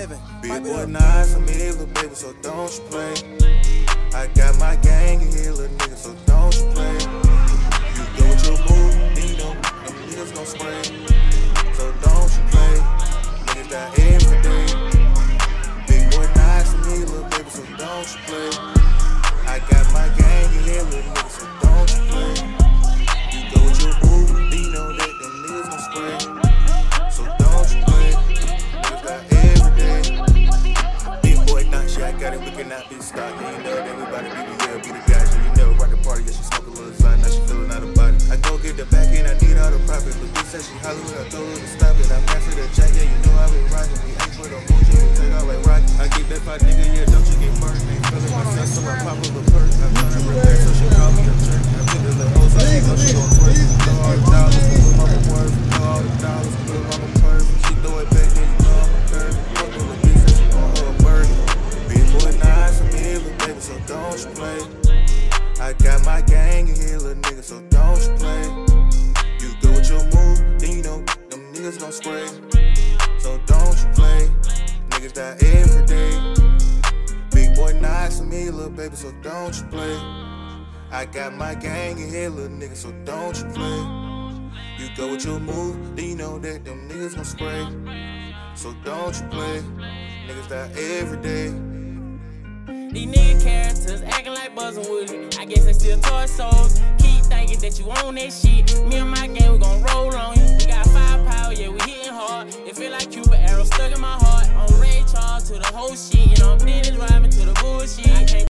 11. Big boy nice, I'm here, little baby, so don't you play. I got my gang in here, little nigga, so don't you play. You go with your move, then you know them niggas gon' spray. So don't you play, niggas die every day. Big boy nice, I'm here, little baby, so don't you play. I got my gang in here, little nigga, so don't you play. You go with your move, then you know that them niggas gon' spray. So don't you play, niggas die every day. Big boy not shit, I got it, we cannot be stopped. Yeah, you know that we bout to be the year, be the guys. Yeah, you know, rock the party, yeah, she smoke a little side, now she feeling out of body. I go get the back end, I need all the profit. But bitch said she Hollywood, I told her to stop it. I pass her the jack, yeah, you know I be rockin'. We aim for the moon, yeah, we take off like rocket. I get that fight, nigga, yeah, don't you get murdered. Ain't feeling myself, so I pop up a perk. I'm trying to repair, so she call me a jerk. I put the little hoes, so she know she gon' twerk. Throw all the dollars, put them on my purse. Throw all the dollars, put them on my purse. She throw it back, yeah, you know I'm a curve. Fuck with the bitch, said she want her a burger. Big boy nice, I'm here, little baby, so don't you play. I got my gang in here, little nigga, so don't you play. You go with your move, then you know them niggas gon' spray. So don't you play, niggas die every day. Big boy nice to me, little baby, so don't you play. I got my gang in here, little nigga, so don't you play. You go with your move, then you know that them niggas gon' spray. So don't you play, niggas die every day. These nigga characters acting like buzzing with it. I guess they still toy souls. Keep thinking that you own that shit. Me and my gang, we gon' roll on you. We got firepower, yeah, we hitting hard. It feel like Cuba arrow stuck in my heart. On Ray Charles to the whole shit. You know, I'm Dennis driving to the bullshit. I can't